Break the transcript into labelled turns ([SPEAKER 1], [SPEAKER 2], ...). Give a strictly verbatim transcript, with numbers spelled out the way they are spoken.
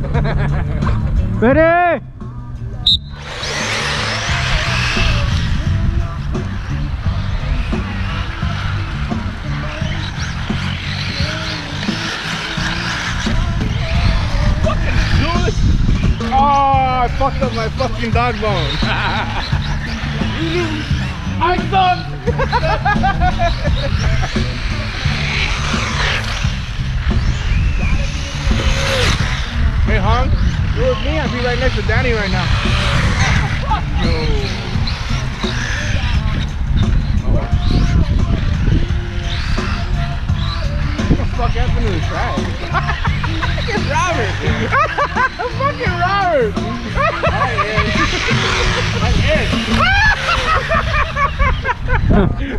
[SPEAKER 1] Ready?
[SPEAKER 2] Oh, I fucked up my fucking dog bone. I suck. Hey, Hong, you with me? I'd be right next to Danny right now. Fuck you. What the fuck happened to the trash? Fucking Robert! Fucking Robert! That is. That is.